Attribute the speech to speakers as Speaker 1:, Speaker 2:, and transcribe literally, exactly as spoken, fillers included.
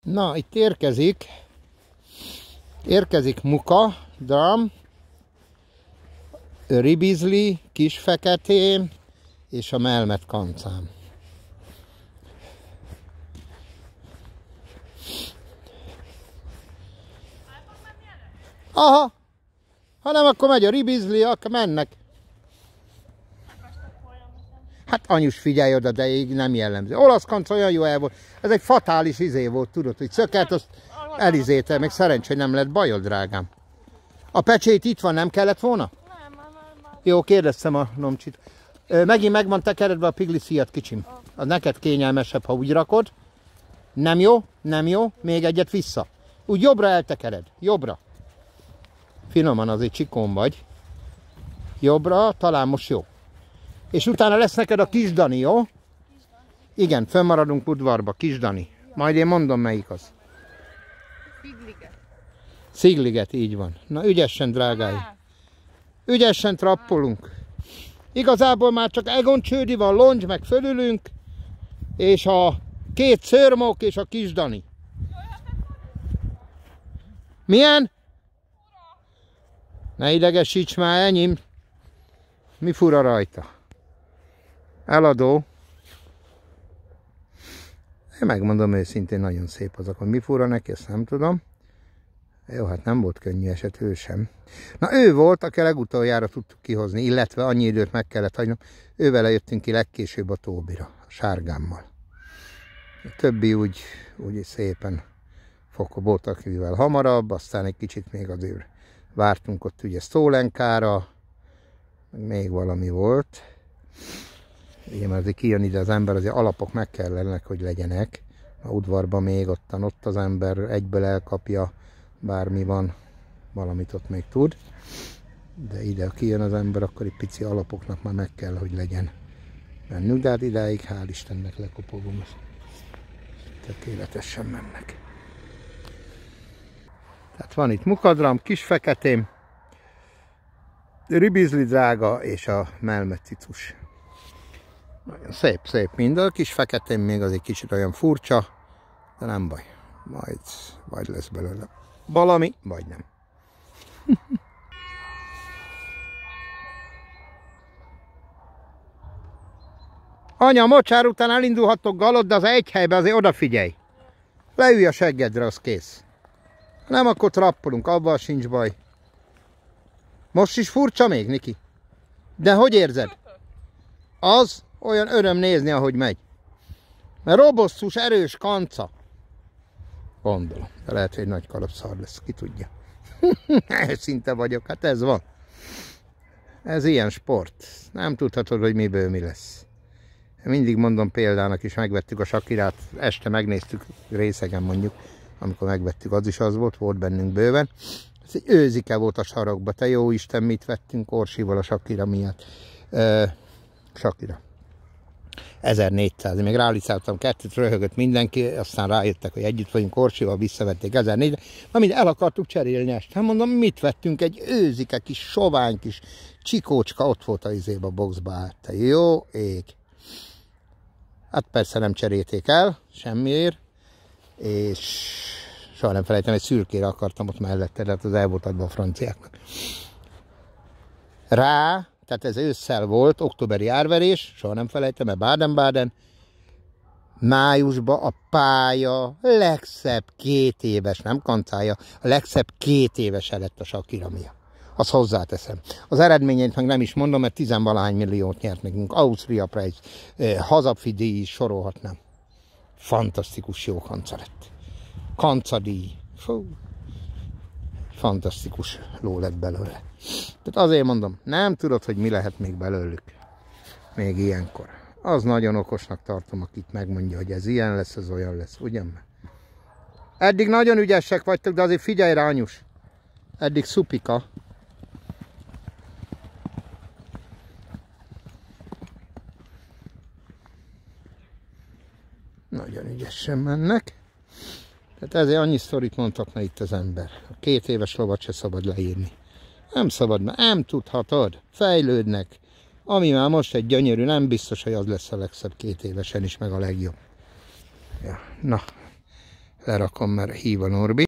Speaker 1: Na, itt érkezik, érkezik Muka, Drum, Ribizli, Kisfeketém és a Melmet kancám. Aha, ha nem, akkor megy a Ribizli, akkor mennek. Hát anyus, figyelj oda, de így nem jellemző. Olasz kanc olyan jó el volt. Ez egy fatális izé volt, tudod, hogy szökelt, azt elizéte, meg szerencsé, hogy nem lett bajod, drágám. A pecsét itt van, nem kellett volna?
Speaker 2: Nem, nem, nem.
Speaker 1: Jó, kérdeztem a Nomcsit. Megint meg van tekeredve a Piglis Fiat, kicsim. Az neked kényelmesebb, ha úgy rakod. Nem jó? Nem jó? Még egyet vissza. Úgy jobbra eltekered. Jobbra. Finoman, azért csikón vagy. Jobbra, talán most jó. És utána lesz neked a Kis Dani, jó? Igen, fönnmaradunk udvarba, Kis Dani. Majd én mondom, melyik az.
Speaker 2: Szigliget.
Speaker 1: Szigliget, így van. Na, ügyesen, drágáim. Ügyesen trappolunk. Igazából már csak Egon Csődi van, Loncs, meg fölülünk. És a két szörmok és a Kis Dani. Milyen? Ne idegesíts már, enyém. Mi fura rajta? Eladó. Én megmondom őszintén, nagyon szép az, akkor mi fura neki, ezt nem tudom. Jó, hát nem volt könnyű eset, ő sem. Na, ő volt, aki legutoljára tudtuk kihozni, illetve annyi időt meg kellett hagynom. Ővele jöttünk ki legkésőbb a Tóbira, a sárgámmal. A többi úgy, úgy szépen fokobott, mivel hamarabb, aztán egy kicsit még azért vártunk ott ugye Szólenkára, meg még valami volt. Igen, mert azért kijön ide az ember, azért alapok meg kellenek, hogy legyenek. A udvarban még ottan ott az ember egyből elkapja, bármi van, valamit ott még tud. De ide, ha kijön az ember, akkor egy pici alapoknak már meg kell, hogy legyen bennük. De hát idáig, hál' Istennek lekopogom, tökéletesen mennek. Tehát van itt Mukadram, Kisfeketém, Ribizli drága és a Melmet cicus. Nagyon szép, szép mind. A Kisfeketém még az egy kicsit olyan furcsa, de nem baj. Majd, majd lesz belőle valami, vagy nem. Anya, mocsár után elindulhattok galott, de az egy helyben azért odafigyelj. Leülj a seggedre, az kész. Nem, akkor trappolunk, abban sincs baj. Most is furcsa még, Niki? De hogy érzed? Az olyan öröm nézni, ahogy megy. Mert robosztus, erős kanca. Gondolom. De lehet, hogy egy nagy kalapszar lesz, ki tudja. Szinte vagyok, hát ez van. Ez ilyen sport. Nem tudhatod, hogy miből mi lesz. Mindig mondom példának is, megvettük a Sakirát, este megnéztük részegen mondjuk, amikor megvettük, az is az volt, volt bennünk bőven. Ez egy őzike volt a sarokba, te jó Isten, mit vettünk Orsival a Sakira miatt. Uh, Sakira. ezernégyszáz, még rálicáltam kettőt, röhögött mindenki, aztán rájöttek, hogy együtt vagyunk Orsival, visszavették ezernégyszáz. Na mind el akartuk cserélni ezt. Hát mondom, mit vettünk? Egy őzike, kis sovány, kis csikócska, ott volt a izébe, a boxba állt. Jó ég. Hát persze nem cserélték el, semmiért, és soha nem felejtem, egy szürkére akartam ott mellette, de hát az el volt adva a franciáknak. Rá, tehát ez ősszel volt, októberi árverés, soha nem felejtem, mert Baden-Baden, májusban a pálya legszebb két éves, nem kancája, a legszebb két éves lett a Sakira miatt. Azt hozzáteszem. Az eredményeit meg nem is mondom, mert tizenvalahány milliót nyert nekünk. Ausztria Prize, eh, hazafidi is sorolhatnám. Fantasztikus jó kanca lett. Kancadíj. Fú. Fantasztikus ló lett belőle. Tehát azért mondom, nem tudod, hogy mi lehet még belőlük. Még ilyenkor. Az nagyon okosnak tartom, akit megmondja, hogy ez ilyen lesz, ez olyan lesz. Ugyan? Eddig nagyon ügyesek vagytok, de azért figyelj rá, anyus. Eddig szupika. Nagyon ügyesen mennek. Tehát ezért annyi sztorit mondhatna itt az ember. A két éves lovat se szabad leírni. Nem szabad, mert nem tudhatod. Fejlődnek. Ami már most egy gyönyörű, nem biztos, hogy az lesz a legszebb két évesen is, meg a legjobb. Ja, na. Lerakom, mert hív a Norbi.